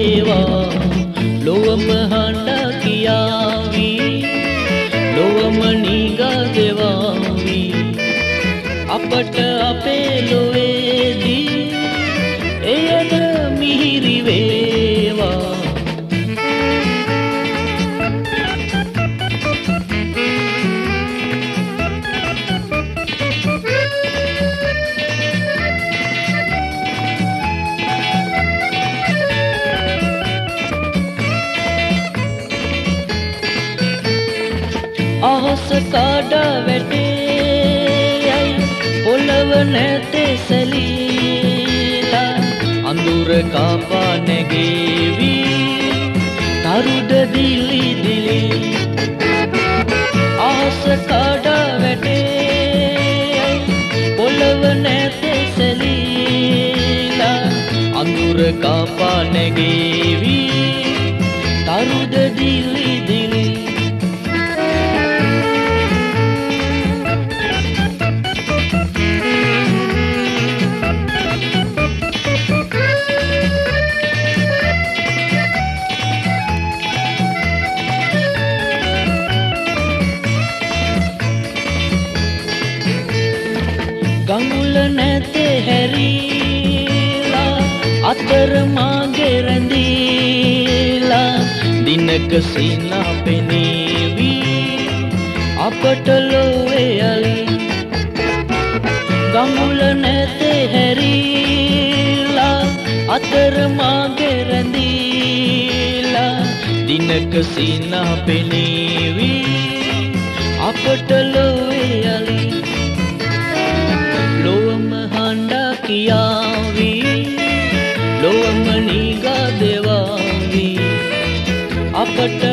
වේවා ලොවම හඬ කියාවි ලොවම නිගා දෙවාවි අපට අපේ ලොවේදී එයද මිහිරි වේවා අහස කාඩා වැටේ පොළව නැතේ සැලීලා අඳුර කාපා නැගේවි තරුඩ දිලි දිලි අහස කාඩා වැටේ පොළව නැතේ සැලීලා අඳුර කාපා නැගේවි තරුඩ දිලි දිලි ගඟුල නැතේ හැරීලා අතර මාගේ රැඳීලා දිනක සිනා පෙනේවි අපට ලොවේ යලි ගඟුල නැතේ හැරීලා අතර මාගේ රැඳීලා දිනක සිනා පෙනේවි අපට ලොවේ යලි ලොවම හඬ කියාවි ලොවම නිගා දෙවාවි අපට